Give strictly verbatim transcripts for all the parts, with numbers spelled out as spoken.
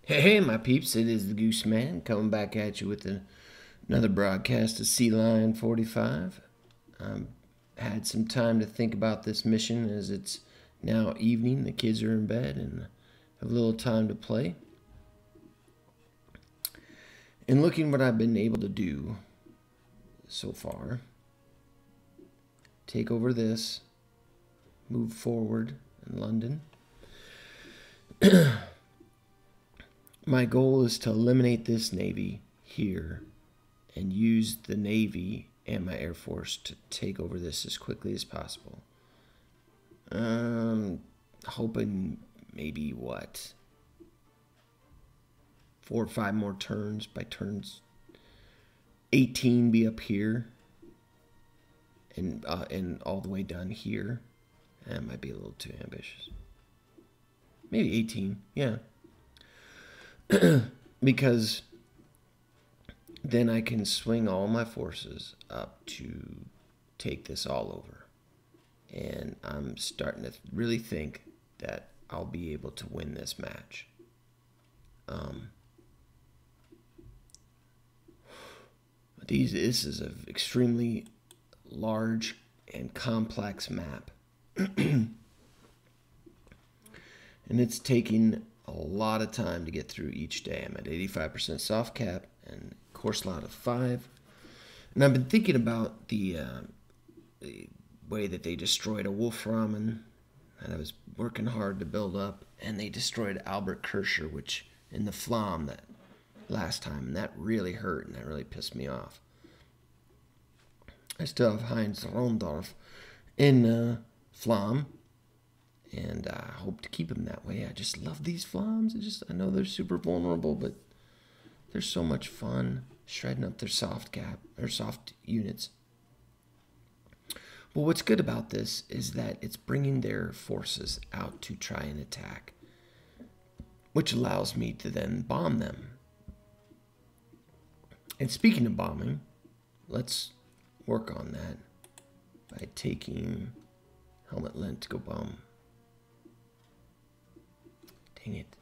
Hey, hey, my peeps, it is the Goose Man coming back at you with a, another broadcast of Sealion forty-five. I've had some time to think about this mission as it's now evening, the kids are in bed, and have a little time to play. And looking what I've been able to do so far, take over this, move forward in London. My goal is to eliminate this Navy here and use the Navy and my Air Force to take over this as quickly as possible. Um, hoping maybe, what, four or five more turns. By turns eighteen be up here and, uh, and all the way done here. That might be a little too ambitious. Maybe eighteen, yeah. Because then I can swing all my forces up to take this all over. And I'm starting to really think that I'll be able to win this match. Um, these, this is an extremely large and complex map. And it's taking a lot of time to get through each day. I'm at eighty-five percent soft cap and course lot of five. And I've been thinking about the, uh, the way that they destroyed a Wolf Ramen that I was working hard to build up, and they destroyed Albert Kirscher, which in the Flam that last time, and that really hurt and that really pissed me off. I still have Heinz Rondorf in uh, Flam. And I uh, hope to keep them that way. I just love these Flams. I just I know they're super vulnerable, but they're so much fun shredding up their soft cap or soft units. Well, what's good about this is that it's bringing their forces out to try and attack, which allows me to then bomb them. And speaking of bombing, let's work on that by taking Helmet Lent to go bomb. Dang it.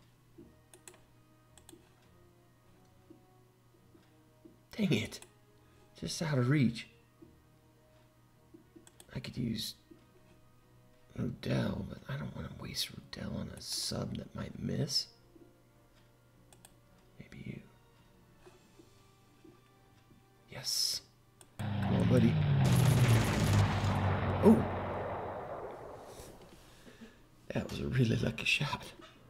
Dang it. Just out of reach. I could use Rudell, but I don't want to waste Rudell on a sub that might miss. Maybe you. Yes. Come on, buddy. Oh. That was a really lucky shot.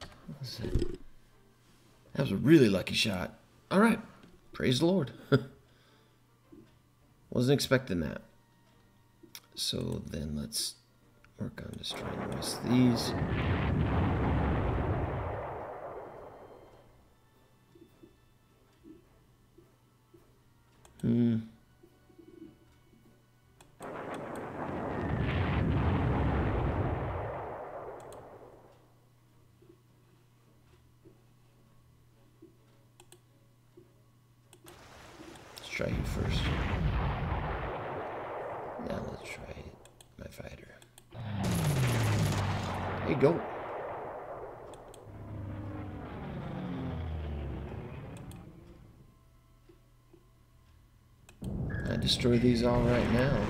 That was a really lucky shot. All right. Praise the Lord. Wasn't expecting that. So then let's work on destroying the rest of these. Hmm. Try you first. Now let's try my fighter. There you go. I destroy these all right now.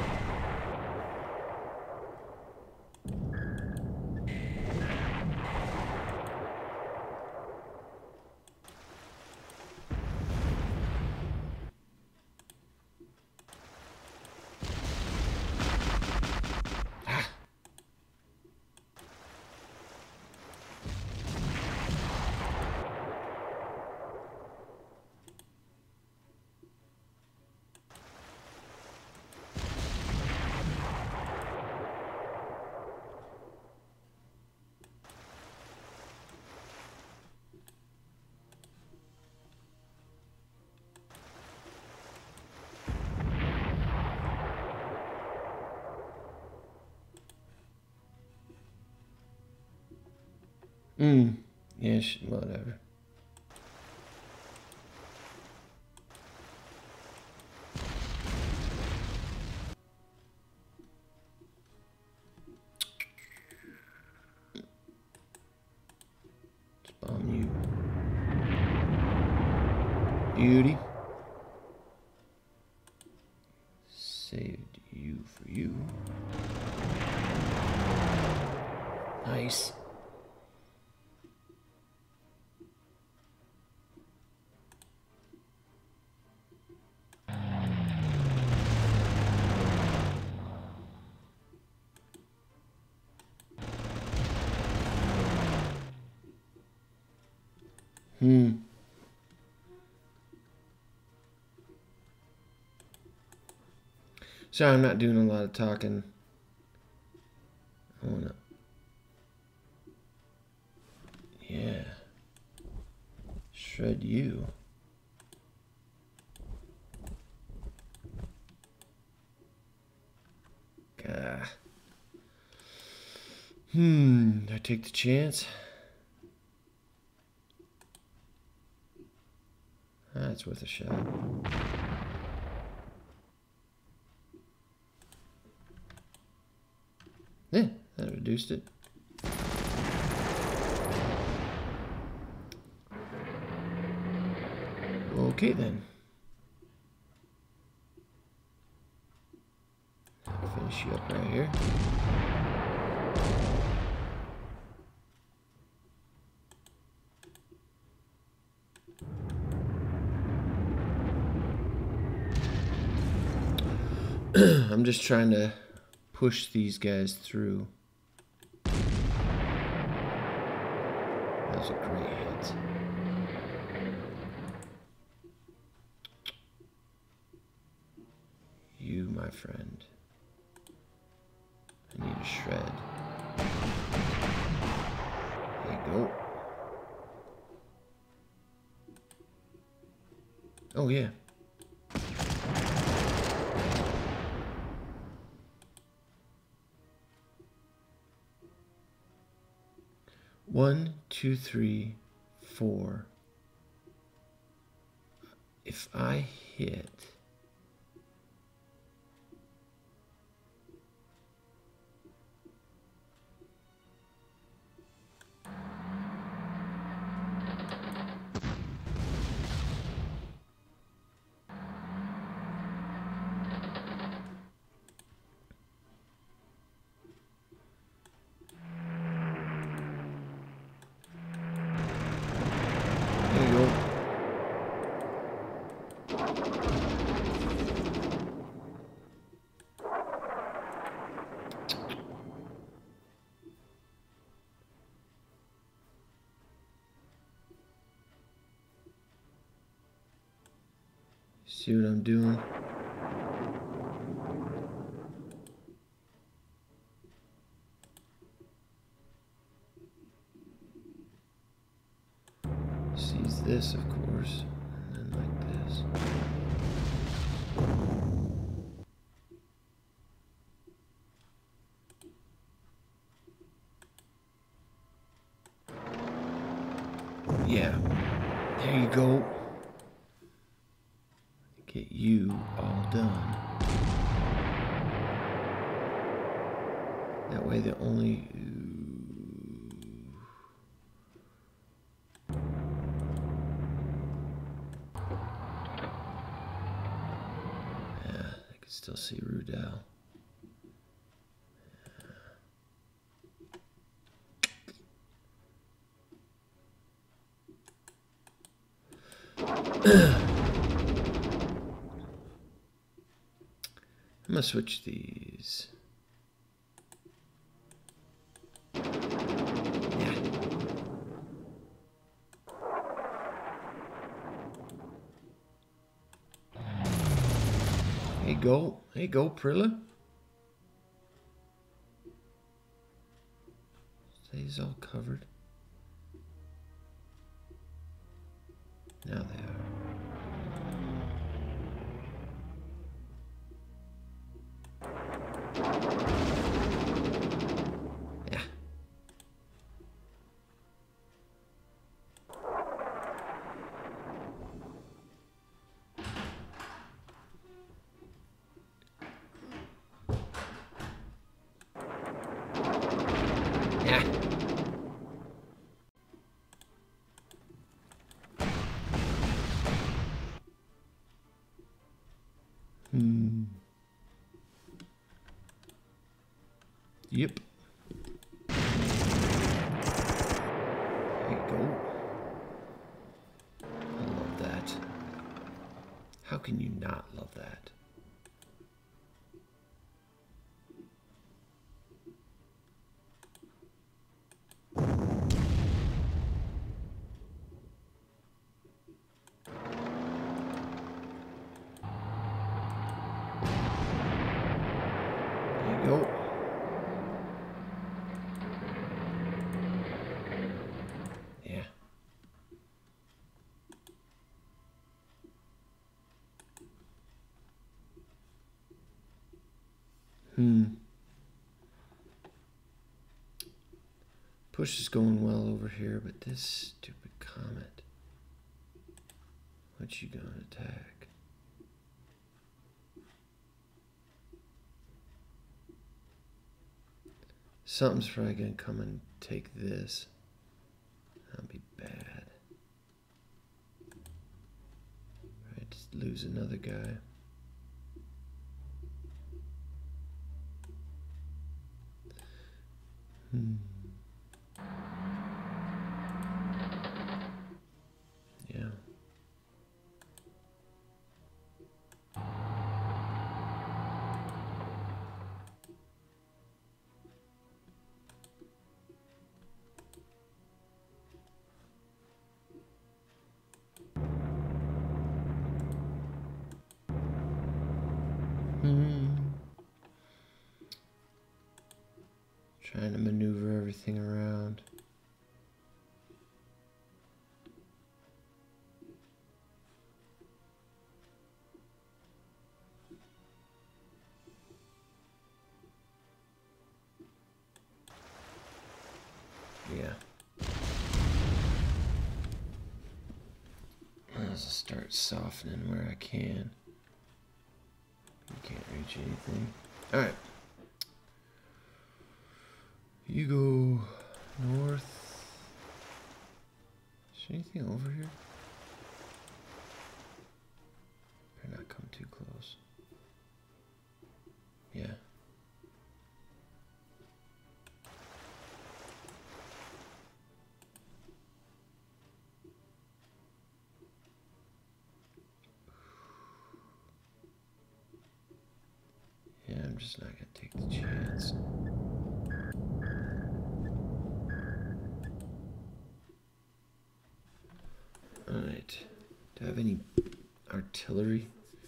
Hmm. Yeah, whatever. Bomb you. Beauty. Saved you for you. Nice. Hmm. Sorry, I'm not doing a lot of talking. I wanna. Yeah. Shred you. Gah. Hmm. Do I take the chance? That's worth a shot. Yeah, that reduced it. Okay then. I'll finish you up right here. I'm just trying to push these guys through. That was a great hit. You, my friend. I need a shred. There you go. Oh, yeah. One, two, three, four. If I hit... There you go. See what I'm doing? Seize this, of course, and then like this. Yeah, there you go. Get you all done. That way the only... Yeah, I can still see Rudell. I'm gonna switch these. Yeah. There you go. There you go, Prilla. These all covered. Now they are. Yeah. Hmm. Yep. There you go. I love that. How can you not love that? There you go. Yeah. Hmm. Push is going well over here, but this stupid comet. What you gonna attack? Something's probably gonna come and take this. That'll be bad. Right, just lose another guy. Hmm. Yeah. Hmm. Trying to maneuver everything around. Yeah. Let's start softening where I can. You can't reach anything. Alright. You go north. Is there anything over here? Better not come too close. Yeah. Yeah, I'm just not gonna take the chance. Alright. Do I have any artillery?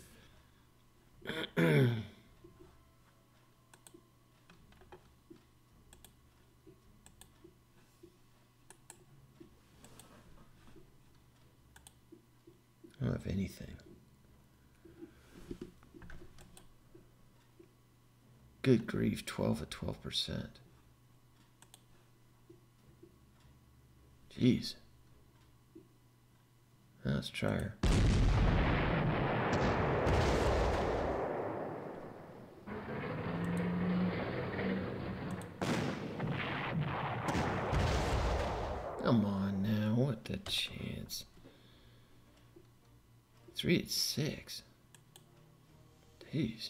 I don't have anything. Good grief, twelve at twelve percent. Jeez. Now let's try her. Come on now, what the chance? Three at six. Jeez.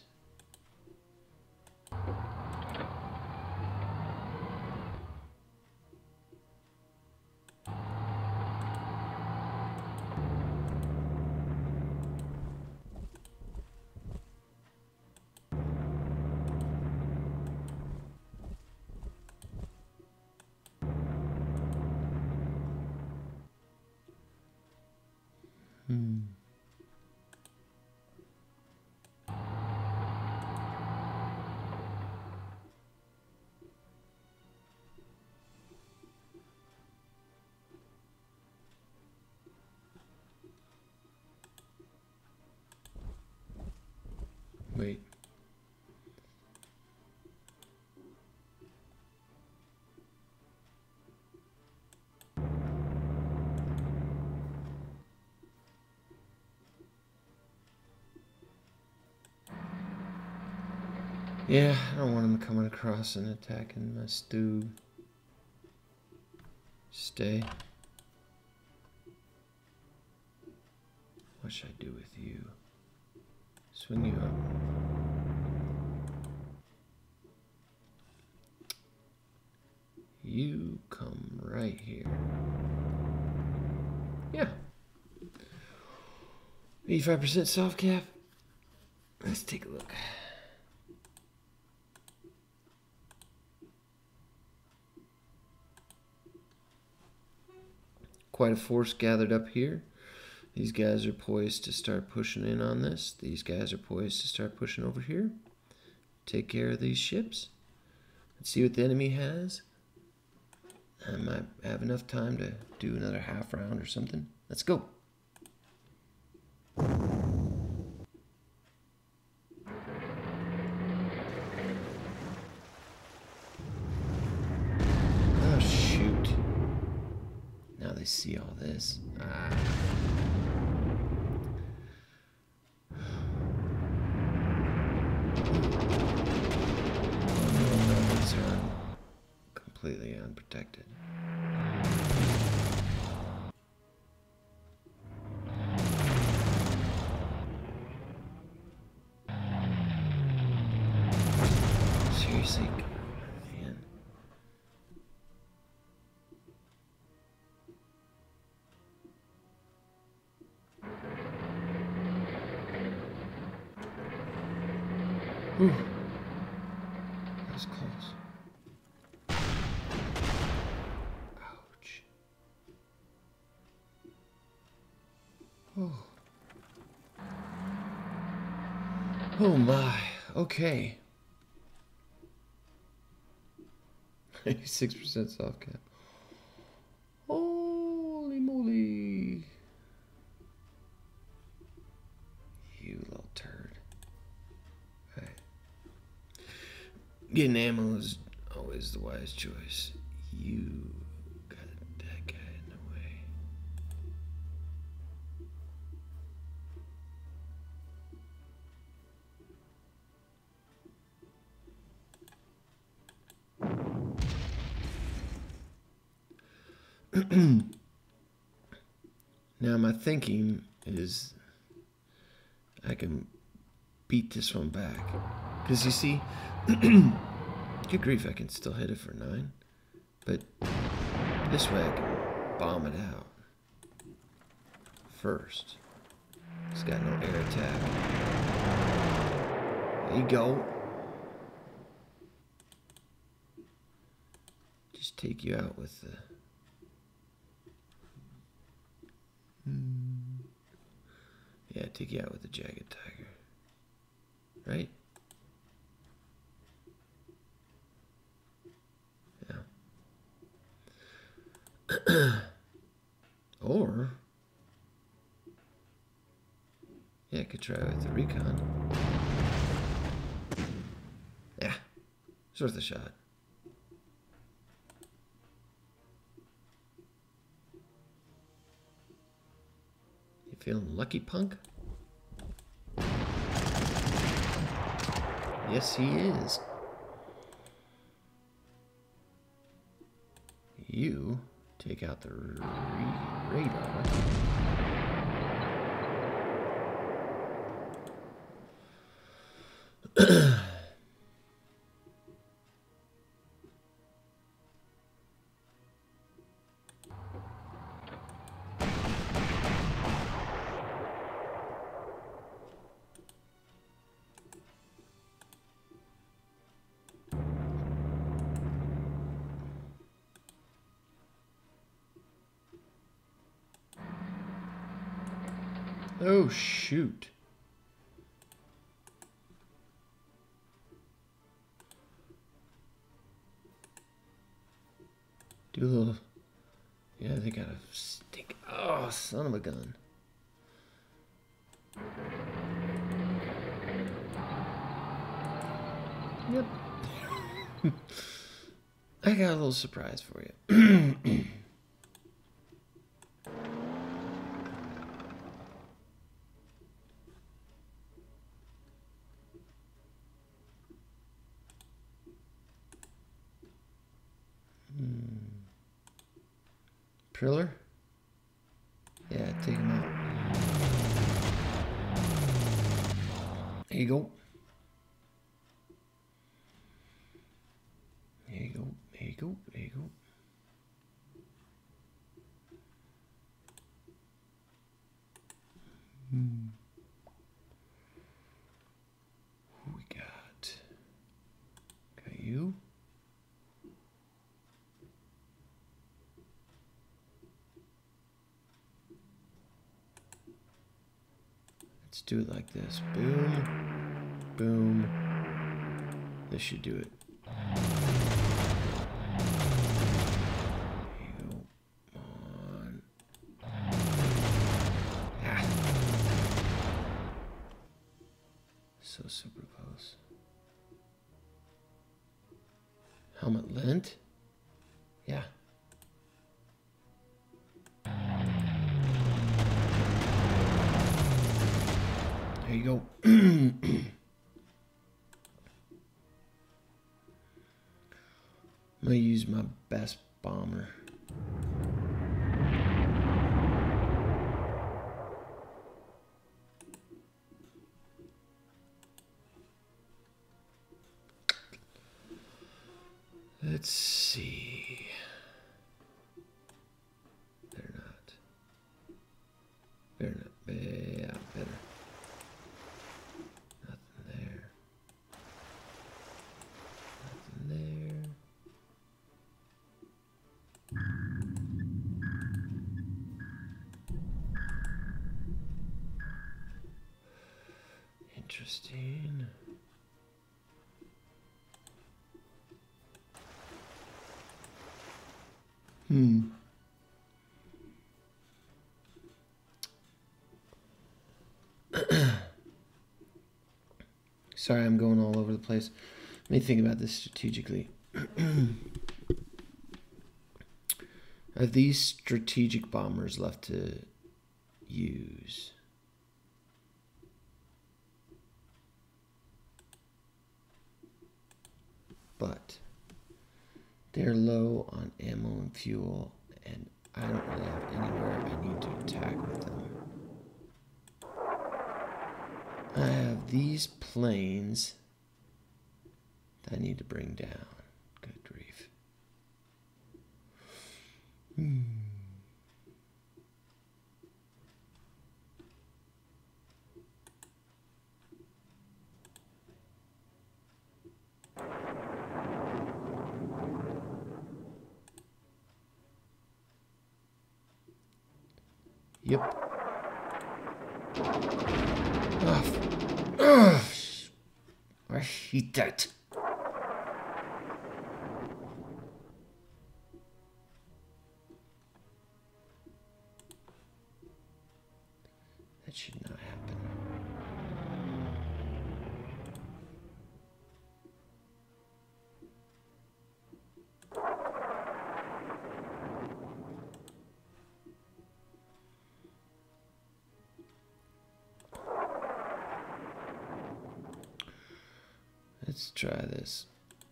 Hmm. Wait. Yeah, I don't want him coming across and attacking my stew. Stay. What should I do with you? Swing you up. You come right here. Yeah. eighty-five percent soft cap. Let's take a look. Quite a force gathered up here. These guys are poised to start pushing in on this. These guys are poised to start pushing over here. Take care of these ships. Let's see what the enemy has. I might have enough time to do another half round or something. Let's go. Oh, shoot. Now they see all this. Ah. Completely unprotected. Seriously, man. Whew. That was close. Oh. Oh my. Okay. eighty-six percent soft cap. Holy moly. You little turd. Right. Getting ammo is always the wise choice. You got that guy in the way. Now my thinking is I can beat this one back. Because you see, good grief, I can still hit it for nine. But this way I can bomb it out first. It's got no air attack. There you go. Just take you out with the... Yeah, take you out with the Jagged Tiger. Right? Yeah. Or... Yeah, I could try with the Recon. Yeah. It's worth a shot. Feeling lucky, punk? Yes, he is. You take out the radar. Oh, shoot. Do a little... Yeah, they got a stink. Oh, son of a gun. Yep. I got a little surprise for you. Triller? Yeah, take him out. you go. There you go. There you go. There you go. Hmm. Who we got? Got you. Let's do it like this. Boom. Boom. This should do it. There you go. On. Ah. So super close. Helmet lint? Yeah. There you go. I'm gonna use my best bomber. Let's see. Better not. Better not. Yeah, better. Nothing there. Nothing there. Interesting. Hmm. Sorry, I'm going all over the place. Let me think about this strategically. Are these strategic bombers left to use? But they're low on ammo and fuel, and I don't really have anywhere I need to attack with them. I have these planes that I need to bring down. Good grief. Hmm. Yep. Oh, oh, I hate that. That should not happen. Let's try this.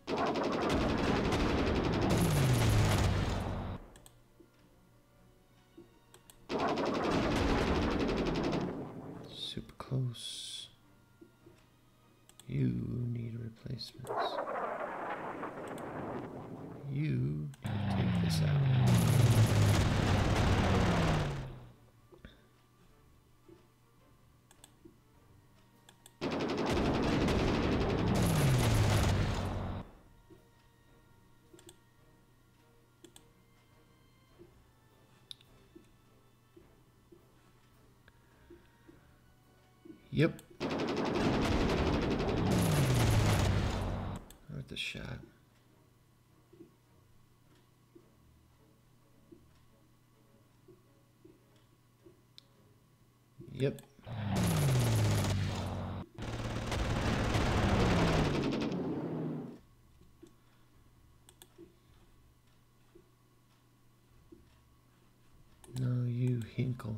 Super close. You need replacements. You need to take this out. Yep. Worth a shot. Yep. No, you hinkle.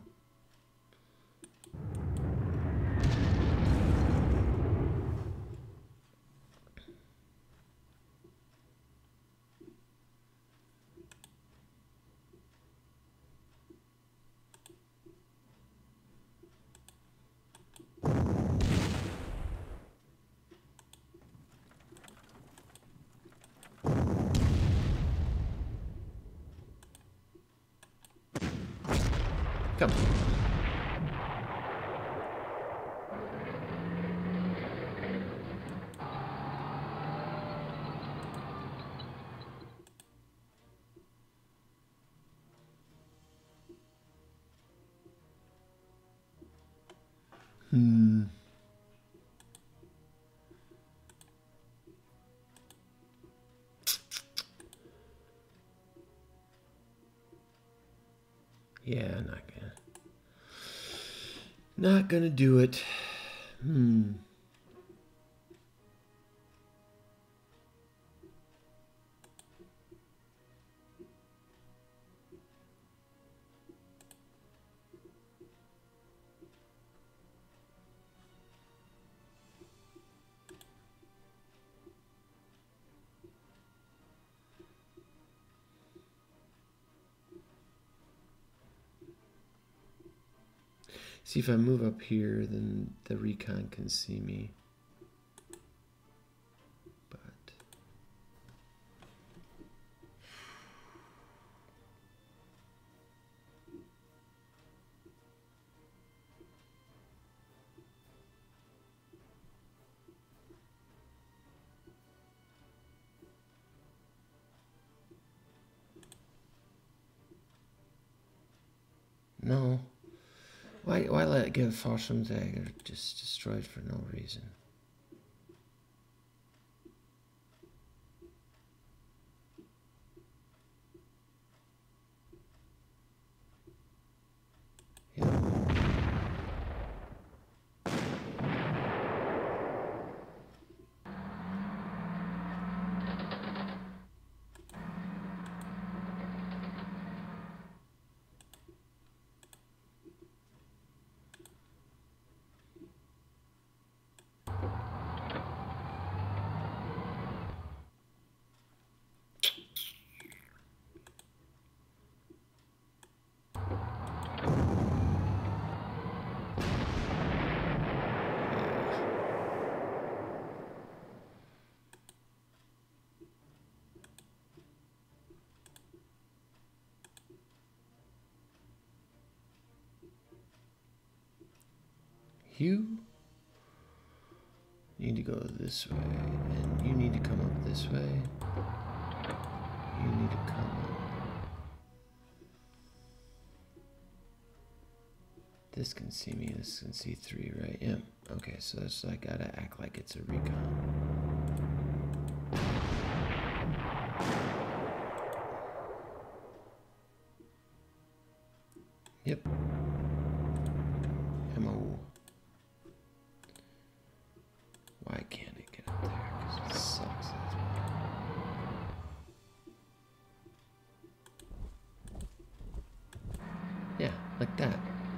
Come. Hmm. Yeah, not gonna. Not gonna do it. Hmm. See, if I move up here, then the recon can see me. But no. Why, why let it get a Forschung dagger just destroyed for no reason? Yeah. You need to go this way, and you need to come up this way. You need to come up. This can see me, this can see three, right? Yep. Okay, so that's I gotta act like it's a recon. Yep. Ammo. Why can't it get up there? Because it sucks. That's why. Yeah, like that.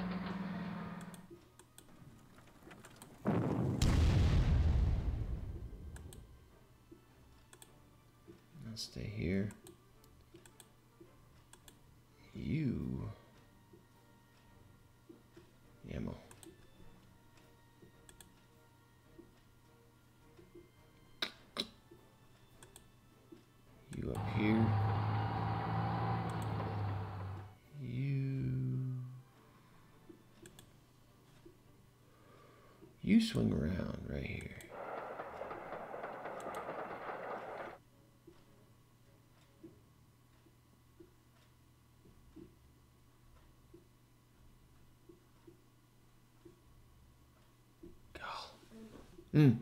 I'll stay here. You. Ammo. You up here. You. You swing around right here. Mm.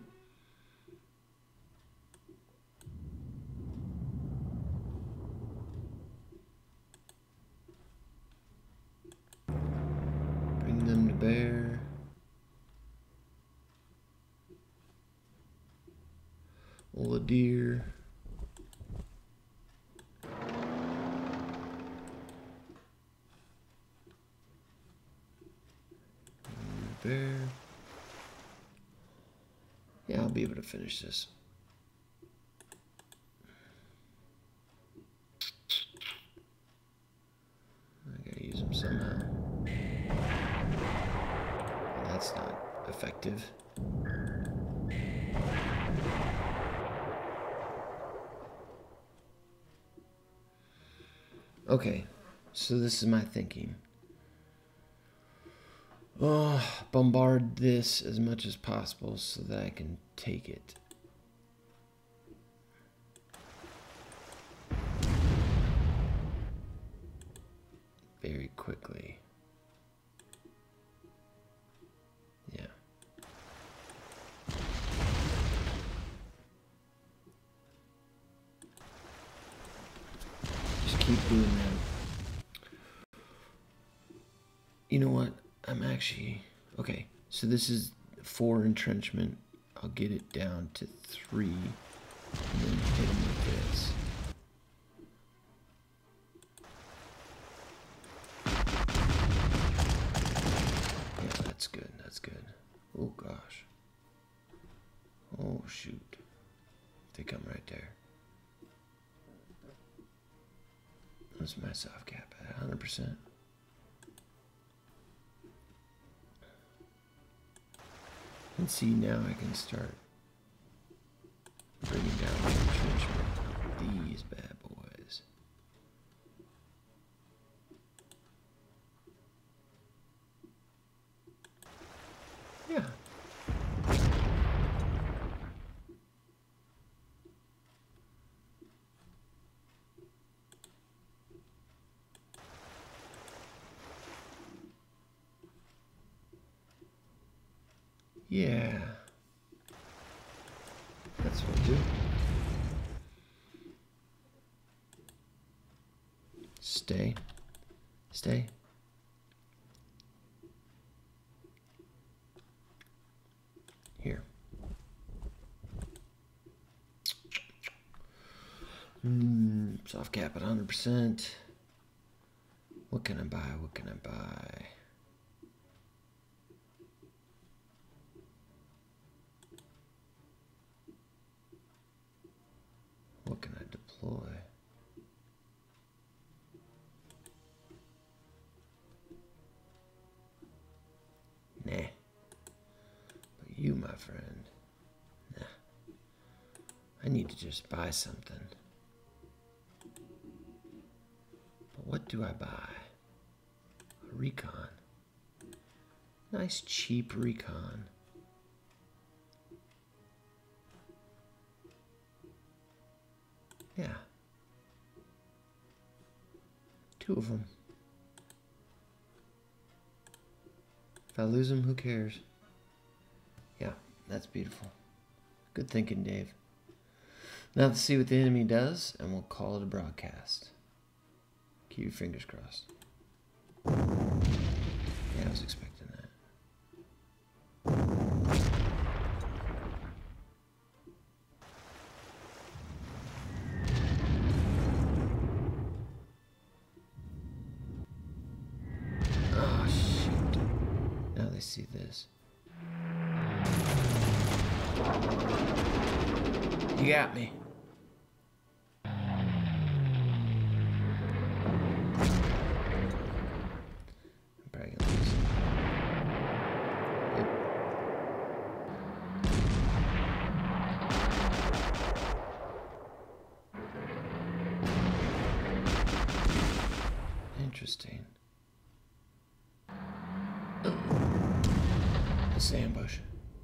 Bring them to bear. All a deer. Bear. Yeah, I'll be able to finish this. I gotta use them somehow. Well, that's not effective. Okay, so this is my thinking. Oh, bombard this as much as possible so that I can take it. Very quickly. Yeah. Just keep doing that. You know what? I'm actually... Okay, so this is four entrenchment. I'll get it down to three. And then hit them with this. Yeah, that's good. That's good. Oh, gosh. Oh, shoot. They come right there. That's my soft cap at one hundred percent. And see, now I can start bringing down the entrenchment of these bad boys. Yeah. Yeah. That's what I do. Stay. Stay. Here. Mm, soft cap at one hundred percent. What can I buy? What can I buy? What can I deploy? Nah. But you, my friend, nah. I need to just buy something. But what do I buy? A recon. Nice cheap recon. Yeah. Two of them. If I lose them, who cares? Yeah, that's beautiful. Good thinking, Dave. Now let's see what the enemy does, and we'll call it a broadcast. Keep your fingers crossed. Yeah, I was expecting that. Oh, shoot. Now they see this. You got me. Interesting. This ambush.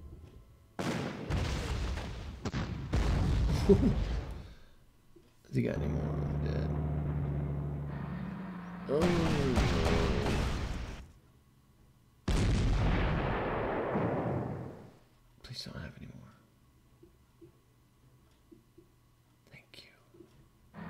Has he got any more? I'm dead. Oh. Please don't have any more. Thank you.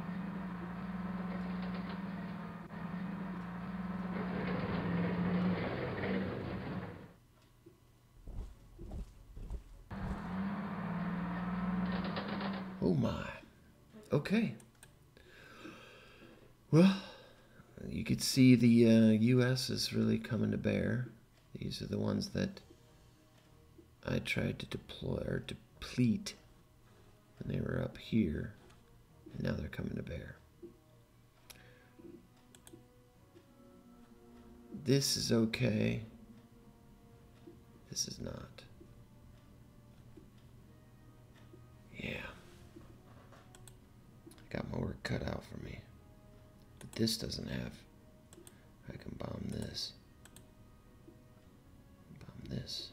Oh my. Okay. Well, you could see the uh, U S is really coming to bear. These are the ones that I tried to deploy or deplete when they were up here. And now they're coming to bear. This is okay. This is not. Yeah. Got my work cut out for me. But this doesn't have. I can bomb this. this.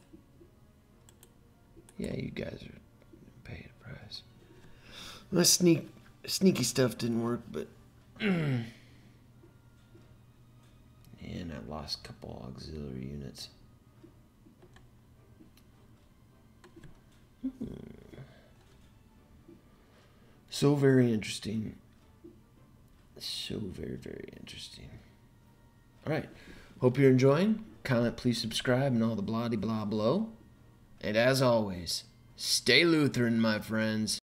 Yeah, you guys are paying a price. My sneak, sneaky stuff didn't work, but... and I lost a couple auxiliary units. Hmm. So very interesting. So very, very interesting. All right. Hope you're enjoying. Comment, please subscribe, and all the blah-de-blah below. And as always, stay Lutheran, my friends.